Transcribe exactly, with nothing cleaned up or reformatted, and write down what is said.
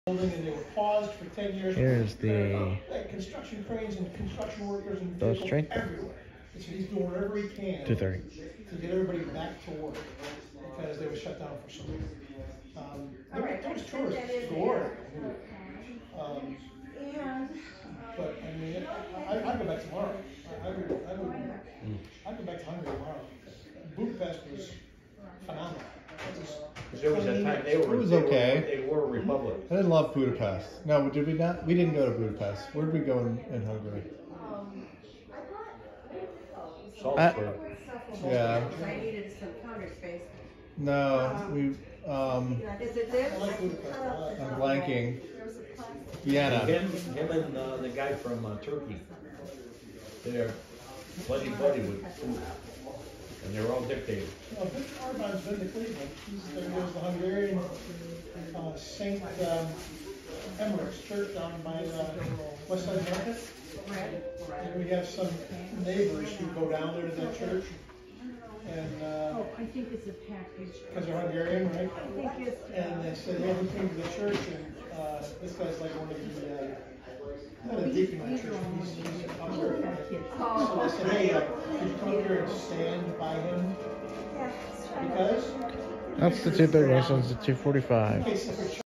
building, and they were paused for ten years. Here's the uh, construction cranes and construction workers and Go vehicles straight. everywhere. And so he's doing whatever he can two thirty. to get everybody back to work because they were shut down for so long. Um, there, right, there was tourists galore. Um, but I mean, I, I, I'd go back tomorrow. I, I would, I would, I'd go back to Hungary tomorrow. Budapest was phenomenal. Because there was a time they were. It was they okay. Were, they were a republic. I didn't love Budapest. No, did we not? We didn't go to Budapest. Where did we go in, in Hungary? Salzburg. Yeah. I needed some counter space. No, we. Um, Is it this? I'm blanking. Vienna. Him, him and uh, the guy from uh, Turkey. They're buddy buddy with food. And they're all dictators. Well, Victor Orban's been to Cleveland. He's there was the Hungarian uh, Saint um, Emirates Church down by uh, West Side Market. And we have some neighbors who go down there to that church. And uh, Oh, I think it's a package. because they're Hungarian, right? I think it's. And they said, yeah, we came to the church, and uh, this guy's like one of the, uh, not a deacon in the church, he's, he's a pastor. So they said, hey, uh, could you come here and stand by him? Because? That's the two thirty, this one's the two forty-five. In case if